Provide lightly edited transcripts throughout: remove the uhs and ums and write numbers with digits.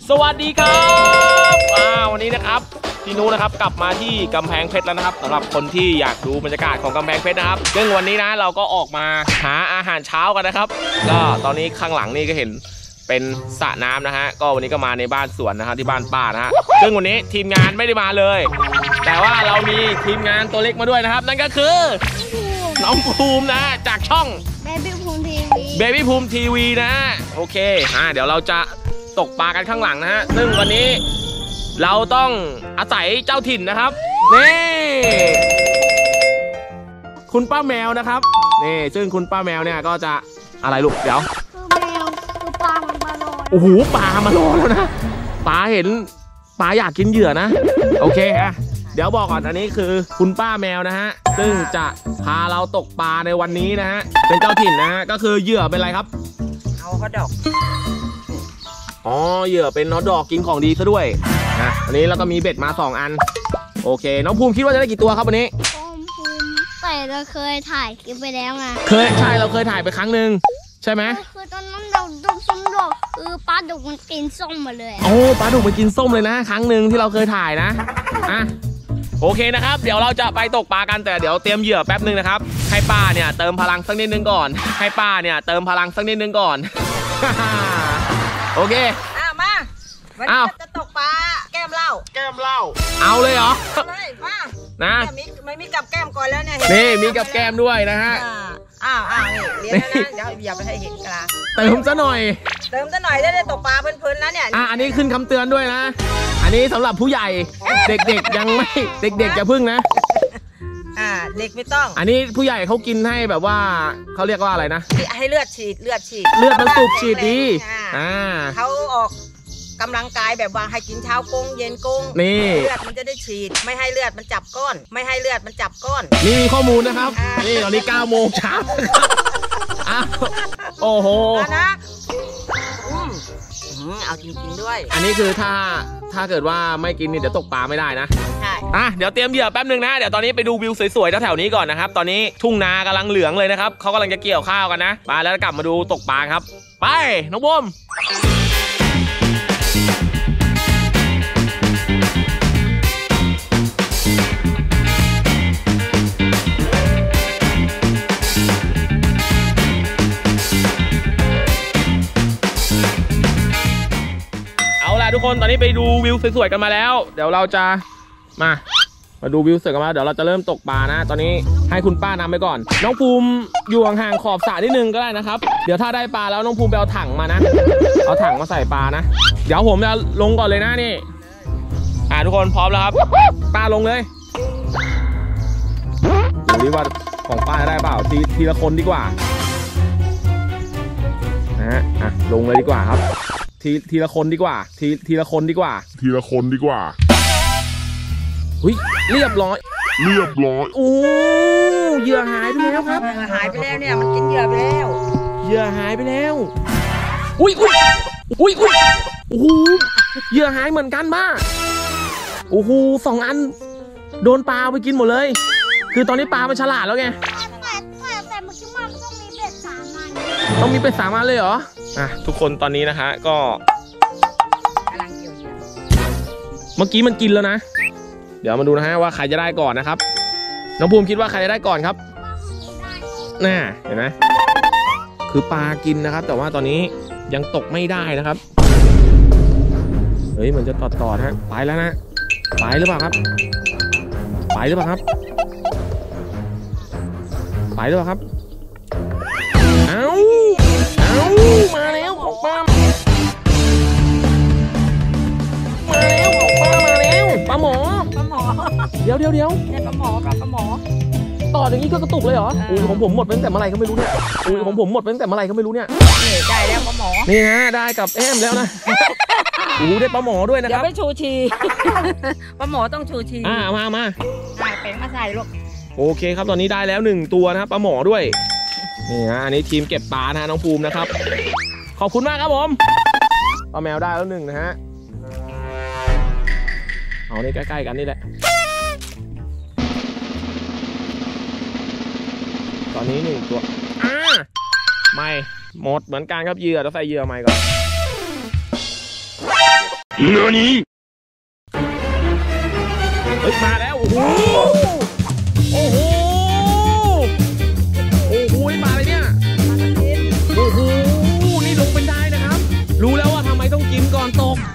สวัสดีครับวันนี้นะครับพี่นุนะครับกลับมาที่กำแพงเพชรแล้วนะครับสำหรับคนที่อยากดูบรรยากาศของกำแพงเพชรนะครับซึ่งวันนี้นะเราก็ออกมาหาอาหารเช้ากันนะครับก็ตอนนี้ข้างหลังนี่ก็เห็นเป็นสระน้ำนะฮะก็วันนี้ก็มาในบ้านสวนนะครับที่บ้านป้านะฮะซึ่งวันนี้ทีมงานไม่ได้มาเลยแต่ว่าเรามีทีมงานตัวเล็กมาด้วยนะครับนั่นก็คือน้องภูมินะจากช่องเบบี้ภูมิทีวีนะโอเคเดี๋ยวเราจะตกปลากันข้างหลังนะฮะซึ่งวันนี้เราต้องอาศัยเจ้าถิ่นนะครับนี่คุณป้าแมวนะครับนี่ซึ่งคุณป้าแมวเนี่ยก็จะอะไรลูกเดี๋ยวคือแมวคือปลามันมารอโอ้โหปลามารอแล้วนะปลาเห็นปลาอยากกินเหยื่อนะโอเคเดี๋ยวบอกก่อนอันนี้คือคุณป้าแมวนะฮะซึ่งจะพาเราตกปลาในวันนี้นะฮะเป็นเจ้าถิ่นนะฮะก็คือเหยื่อเป็นอะไรครับเอาฮอทดอกอ๋อเหยื่อเป็นน็อตดอกกินของดีซะด้วยนะวันนี้เราก็มีเบ็ดมา2อันโอเคน้องภูมิคิดว่าจะได้กี่ตัวครับวันนี้ภูมิแต่เราเคยถ่ายคลิปไปแล้วไงใช่เราเคยถ่ายไปครั้งหนึ่งใช่ไหมคือตอนนั้นเราดูส้มดอกคือปลาดุกมันกินส้มมาเลยโอ้ปลาดุกมันกินส้มเลยนะครั้งหนึ่งที่เราเคยถ่ายนะโอเคนะครับเดี๋ยวเราจะไปตกปลากันแต่เดี๋ยวเตรียมเหยื่อแป๊บนึงนะครับให้ป้าเนี่ยเติมพลังสักนิดนึงก่อนโอเคมาวันนี้จะตกปลาแก้มเหล้าเอาเลยเหรอเลยมานะไม่มีกับแก้มก่อนแล้วเนี่ยนี่มีกับแก้มด้วยนะฮะนี่เลี้ยงแล้วนะเดี๋ยวอย่าไปให้เห็นกันละเติมซะหน่อยได้ตกปลาเพลินๆแล้วเนี่ยอันนี้ขึ้นคำเตือนด้วยนะอันนี้สำหรับผู้ใหญ่เด็กๆยังไม่เด็กๆอย่าพึ่งนะเด็กไม่ต้องอันนี้ผู้ใหญ่เขากินให้แบบว่าเขาเรียกว่าอะไรนะให้เลือดฉีดเลือดมันสูบฉีดดีเขาออกกำลังกายแบบว่าให้กินเช้ากงเย็นกงนี่เลือดมันจะได้ฉีดไม่ให้เลือดมันจับก้อนนี่มีข้อมูลนะครับนี่ตอนนี้9 โมงเช้าโอ้โหนะเอาจริงๆด้วยอันนี้คือถ้าเกิดว่าไม่กินนี่เดี๋ยวตกปลาไม่ได้นะใช่เดี๋ยวเตรียมเหยื่อแป๊บนึงนะเดี๋ยวตอนนี้ไปดูวิวสวยๆแถวๆนี้ก่อนนะครับตอนนี้ทุ่งนากำลังเหลืองเลยนะครับเขากำลังจะเกี่ยวข้าวกันนะมาแล้วกลับมาดูตกปลาครับไปน้องบูมทุกคนตอนนี้ไปดูวิวสวยๆกันมาแล้วเดี๋ยวเราจะมาดูวิวสวยกันมาเดี๋ยวเราจะเริ่มตกปลานะตอนนี้ให้คุณป้านำไปก่อนน้องภูมิอยู่ห่างๆขอบสระนิดนึงก็ได้นะครับเดี๋ยวถ้าได้ปลาแล้วน้องภูมิไปเอาถังมานะเอาถังมาใส่ปลานะเดี๋ยวผมจะลงก่อนเลยนะนี่ทุกคนพร้อมแล้วครับป้าลงเลยดูดิว่าของป้าได้เปล่าทีละคนดีกว่านะลงเลยดีกว่าครับทีละคนดีกว่าทีละคนดีกว่าหุ้ยเรียบร้อยโอ้เหยื่อหายไปแล้วครับหายไปแล้วเนี่ยมันกินเหยื่อไปแล้วเหยื่อหายไปแล้วอุ้ยโอ้โหเหยื่อหายเหมือนกันบ้าโอ้โห2 อันโดนปลาไปกินหมดเลยคือตอนนี้ปลามันฉลาดแล้วไงแต่เมื่อกี้มันต้องมีเบ็ด3 อันต้องมีเบ็ด3 อันเลยเหรอทุกคนตอนนี้นะคะก็เมื่อกี้มันกินแล้วนะเดี๋ยวมาดูนะฮะว่าใครจะได้ก่อนนะครับน้องภูมิคิดว่าใครจะได้ก่อนครับเห็นไหมคือปลากินนะครับแต่ว่าตอนนี้ยังตกไม่ได้นะครับเฮ้ยมันจะต่อฮะไปแล้วนะไปหรือเปล่าครับเอ้ามาแล้วของป้าปลาหมอเดี๋ยวปลาหมอต่ออย่างนี้ก็กระตุกเลยเหรอของผมหมดไปตั้งแต่เมื่อไหร่ก็ไม่รู้เนี่ยได้แล้วปลาหมอนี่ฮะได้กับแอมแล้วนะได้ปลาหมอด้วยนะครับอย่าไปชูชีปลาหมอต้องชูชีมาได้แป้งมาใส่ลูกโอเคครับตอนนี้ได้แล้ว1 ตัวนะครับปลาหมอด้วยนี่ฮะอันนี้ทีมเก็บปลานะน้องภูมินะครับขอบคุณมากครับผมปลาแมวได้แล้ว1นะฮะเอานี่ใกล้ๆกันนี่แหละตอนนี้1 ตัวไม่หมดเหมือนกันครับเหยื่อต้องใส่เหยื่อใหม่ก่อนเฮ้ยมาแล้วโอ้โหโอ้โหโอ้โหมาเลยเนี่ยโอ้โหนี่ลงเป็นได้นะครับรู้แล้วว่าทำไมต้องกินก่อนตก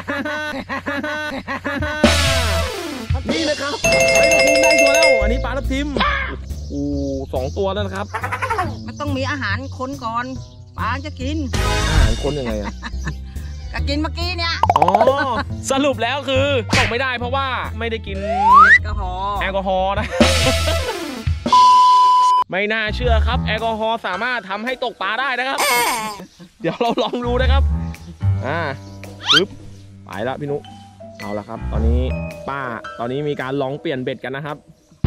นี่นะครับไอ้ทับทิมได้ตัวแล้วอันนี้ปลาทับทิมโอ้2 ตัวแล้วนะครับมันต้องมีอาหารคนก่อนปลาจะกินอาหารคนยังไงอะก็กินเมื่อกี้เนี่ยอ๋อสรุปแล้วคือตกไม่ได้เพราะว่าไม่ได้กินแอลกอฮอล์แอลกอฮอล์นะ ไม่น่าเชื่อครับแอลกอฮอล์สามารถทำให้ตกปลาได้นะครับ เดี๋ยวเราลองดูนะครับปึ๊บไปแล้วพี่นุเอาละครับ ตอนนี้ตอนนี้มีการลองเปลี่ยนเบ็ดกันนะครับ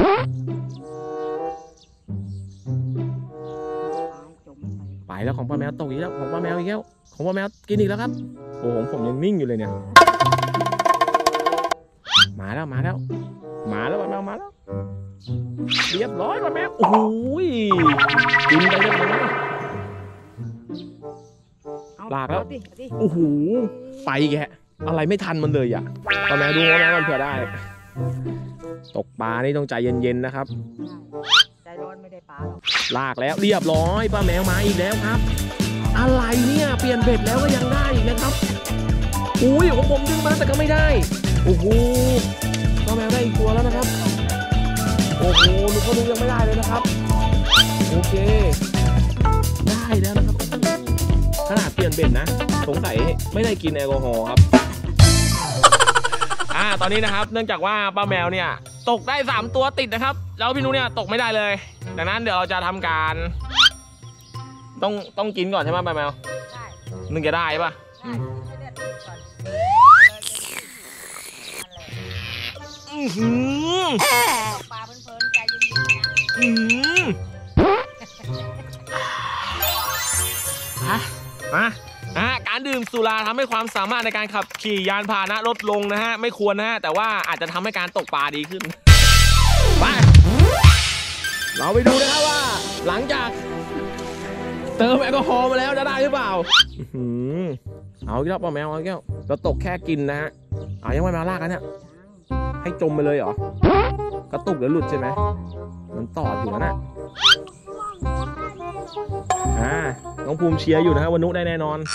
ไปแล้วของป้าแมวตกอีกแล้วของป้าแมวอีกแล้วของป้าแมวกินอีกแล้วครับโอ้โหผมยังนิ่งอยู่เลยเนี่ยมาแล้วป้าแมวมาแล้วเรียบร้อยป้าแมวโอ้โหกินไปเรียบร้อยลากแล้วโอ้โหไปแกอะไรไม่ทันมันเลยอ่ะป้าแมวดูป้าแมวมันเผื่อได้ตกปลานี่ต้องใจเย็นๆนะครับใจร้อนไม่ได้ปลาหรอกลากแล้วเรียบร้อยป้าแมวมาอีกแล้วครับอะไรเนี่ยเปลี่ยนเบ็ดแล้วก็ยังได้อีกนะครับอุ้ยของผมดึงมาแต่ก็ไม่ได้โอ้โหป้าแมวได้อีกตัวแล้วนะครับโอ้โหลูกเขาดูยังไม่ได้เลยนะครับโอเคได้แล้วนะครับขนาดเปลี่ยนเบ็ดนะสงสัยไม่ได้กินแอลกอฮอล์ครับตอนนี้นะครับเนื่องจากว่าป้าแมวเนี่ยตกได้3 ตัวติดนะครับแล้วพี่นุเนี่ยตกไม่ได้เลยดังนั้นเดี๋ยวเราจะทำการต้องกินก่อนใช่ไหมป้าแมวนึงจะได้ปะปลาเพลินๆใจเย็นๆนะการดื่มสุราทำให้ความสามารถในการขับขี่ยานพาหนะลดลงนะฮะไม่ควรนะฮะแต่ว่าอาจจะทำให้การตกปลาดีขึ้นไปเราไปดูนะครับว่าหลังจากเติมแอลกอฮอล์มาแล้วจะได้หรือเปล่าเอาอีกแล้วป้าแมวเอาอีกแล้วเราตกแค่กินนะฮะยังไม่มาลากกันเนี่ยให้จมไปเลยเหรอกระตุกหรือหลุดใช่ไหมมันตอดอยู่นะน้องภูมิเชียร์อยู่นะฮะวันนุได้แน่นอน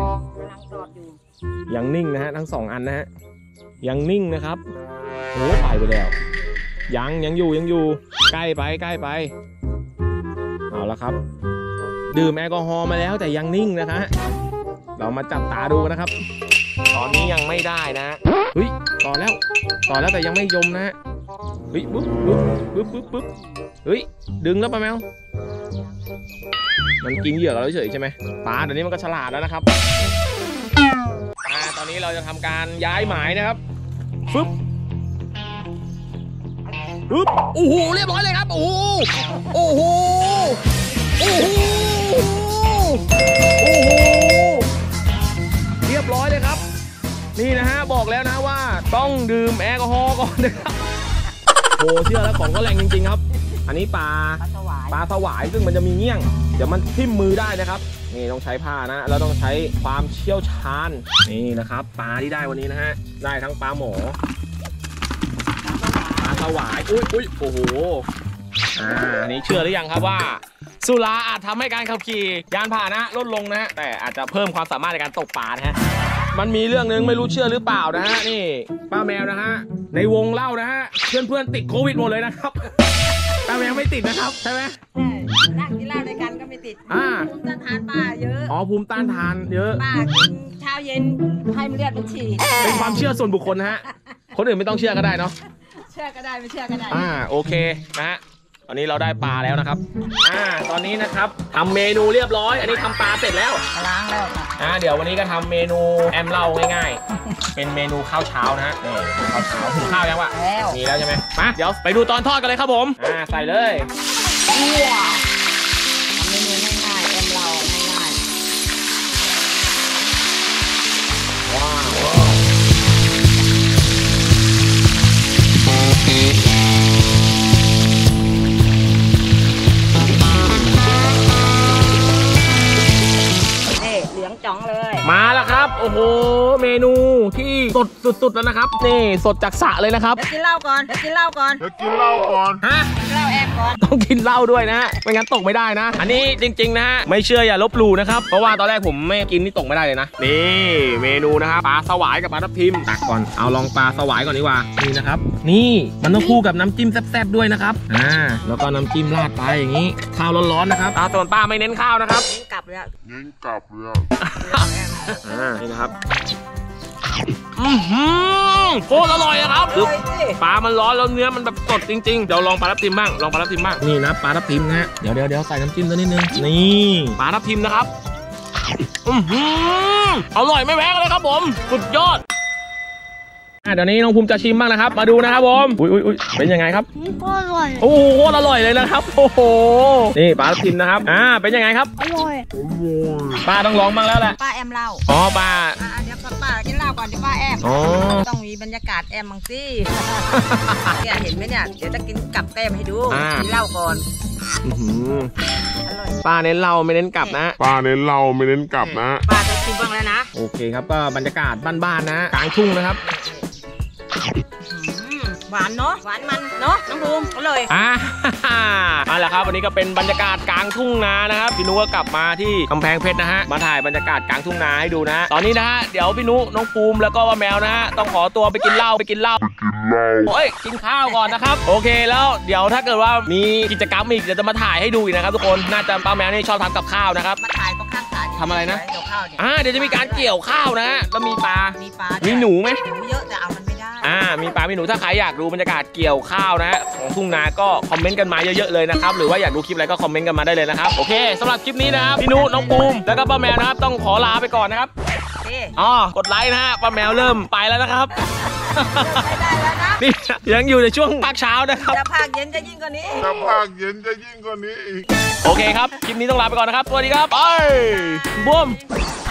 ยังนิ่งนะฮะทั้ง2 อันนะฮะยังนิ่งนะครับโอ้ไปแล้วยังอยู่ใกล้ไปเอาละครับดื่มแอลกอฮอล์มาแล้วแต่ยังนิ่งนะคะเรามาจับตาดูนะครับตอนนี้ยังไม่ได้นะเฮ้ยต่อแล้วแต่ยังไม่ยมนะเฮ้ยปึ๊บเฮ้ยดึงแล้วป้าแมวมันกินเหยื่อเราเฉยใช่ไหมปลาเดี๋ยวนี้มันก็ฉลาดแล้วนะครับตอนนี้เราจะทำการย้ายหมายนะครับฟึบโอ้โหเรียบร้อยเลยครับโอ้โหเรียบร้อยเลยครับนี่นะฮะบอกแล้วนะว่าต้องดื่มแอลกอฮอล์ก่อนนะครับโอ้เชื่อแล้วของก็แรงจริงๆครับอันนี้ปลาสวายซึ่งมันจะมีเงี้ยงเดี๋ยวมันทิ่มมือได้นะครับนี่ต้องใช้ผ้านะแล้วต้องใช้ความเชี่ยวชาญนี่นะครับปลาที่ได้วันนี้นะฮะได้ทั้งปลาหมอปลาสวายอุ้ยโอ้โหอันนี้เชื่อหรือยังครับว่าสุราอาจทำให้การขับขี่ยานพาหนะลดลงนะฮะแต่อาจจะเพิ่มความสามารถในการตกปลานะฮะมันมีเรื่องนึงไม่รู้เชื่อหรือเปล่านะฮะนี่ป้าแมวนะฮะในวงเล่านะฮะเพื่อนติดโควิดหมดเลยนะครับป้าแมวไม่ติดนะครับใช่ไหมนั่งกินเหล้าด้วยกันก็ไม่ติดภูมิต้านทานป้าเยอะภูมิต้านทานเยอะป้ากินเช้าเย็นให้มันเลือดมันฉีดเป็นความเชื่อส่วนบุคคลนะฮะคนอื่นไม่ต้องเชื่อก็ได้เนาะเชื่อก็ได้ไม่เชื่อก็ได้โอเคนะฮะตอนนี้เราได้ปลาแล้วนะครับตอนนี้นะครับทำเมนูเรียบร้อยอันนี้ทำปลาเสร็จแล้วล้างแล้วเดี๋ยววันนี้ก็ทำเมนูแอมเล่าง่ายๆเป็นเมนูข้าวเช้านะฮะนี่ข้าวเช้าหุงข้าวยังวะมีแล้วใช่ไหมมาเดี๋ยวไปดูตอนทอดกันเลยครับผมใส่เลยเมนูง่ายๆแอมเล่าง่ายๆว้าวเหลืองจ๋องเลยมาแล้วครับโอ้โหเมนูที่สดสุดๆแล้วนะครับนี่สดจากสระเลยนะครับเดี๋ยวกินเหล้าก่อนฮะกินเหล้าแอบก่อนต้องกินเหล้าด้วยนะฮะไม่งั้นตกไม่ได้นะ อันนี้จริงๆนะฮะไม่เชื่ออย่าลบหลู่นะครับเพราะว่าตอนแรกผมไม่กินนี่ตกไม่ได้เลยนะนี่เมนูนะครับปลาสวายกับปลาทับทิมตักก่อนเอาลองปลาสวายก่อนดีกว่านี่นะครับนี่มันต้องคู่กับน้ำจิ้มแซ่บๆด้วยนะครับแล้วก็น้ำจิ้มราดไปอย่างนี้ข้าวร้อนๆนะครับส่วนป้าไม่เน้นข้าวนะครับเน้นกลับเลยอะนี่นะครับโคตรอร่อยอะครับคือปลามันร้อนแล้วเนื้อมันแบบสดจริงๆเดี๋ยวลองปลาทับทิมบ้างนี่นะปลาทับทิมนะฮะเดี๋ยวใส่น้ำจิ้มตัวนิดนึงนี่ปลาทับทิมนะครับอร่อยไม่แพ้กันเลยครับผมสุดยอดเดี๋ยวนี้น้องภูมิจะชิมบ้างนะครับมาดูนะครับผมอุ้ยเป็นยังไงครับก็อร่อยโอ้โหโคตรอร่อยเลยนะครับโอ้โหนี่ปลาทับทิมนะครับเป็นยังไงครับอร่อยป้าต้องลองบ้างแล้วแหละป้าแอมเหล้าอ๋อป้าเดี๋ยวป้ากินเหล้าก่อนเดี๋ยวป้าแอมอ๋อต้องมีบรรยากาศแอมบ้างสิ เนี่ยเห็นไหมเนี่ยเดี๋ยวจะกินกับแก้มให้ดูกินเหล้าก่อนอร่อยป้าเน้นเหล้าไม่เน้นกลับนะป้าเน้นเราไม่เน้นกลับนะป้าจะชิมบ้างแล้วนะโอเคครับก็บรรยากาศบ้านๆนะกลางทุ่งนะครับหวานเนาะหวานมันเนาะน้องบูมเอาเลยเอาละครับวันนี้ก็เป็นบรรยากาศกลางทุ่งนานะครับพี่นุก็กลับมาที่กำแพงเพชรนะฮะมาถ่ายบรรยากาศกลางทุ่งนาให้ดูนะตอนนี้นะฮะเดี๋ยวพี่นุน้องภูมิแล้วก็ว่าแมวนะฮะต้องขอตัวไปกินเหล้าโอ้ยกินข้าวก่อนนะครับโอเคแล้วเดี๋ยวถ้าเกิดว่ามีกิจกรรมอีกเดี๋ยวจะมาถ่ายให้ดูอีกนะครับทุกคนน่าจะป้าแมวนี่ชอบทำกับข้าวนะครับมาถ่ายตรงข้างศาลทำอะไรนะเกี่ยวข้าวเนี่ยเดี๋ยวจะมีการเกี่ยวข้าวนะฮะแล้วมีปลามีปลามีมีหนูไหมเยอะแต่เอามันไม่ได้มีปลามีหนูถ้าใครอยากดูบรรยากาศเกี่ยวข้าวนะฮะของทุ่งนาก็คอมเมนต์กันมาเยอะๆเลยนะครับหรือว่าอยากดูคลิปอะไรก็คอมเมนต์กันมาได้เลยนะครับโอเคสำหรับคลิปนี้นะครับพี่นุน้องปูมแล้วก็ป้าแมวนะครับต้องขอลาไปก่อนนะครับกดไลค์นะฮะป้าแมวเริ่มไปแล้วนะครับไม่ได้แล้วนะนี่ยังอยู่ในช่วงภาคเช้านะครับถ้าภาคเย็นจะยิ่งกว่านี้ถ้าภาคเย็นจะยิ่งกว่านี้อีกโอเคครับคลิปนี้ต้องลาไปก่อนนะครับสวัสดีครับไปบูม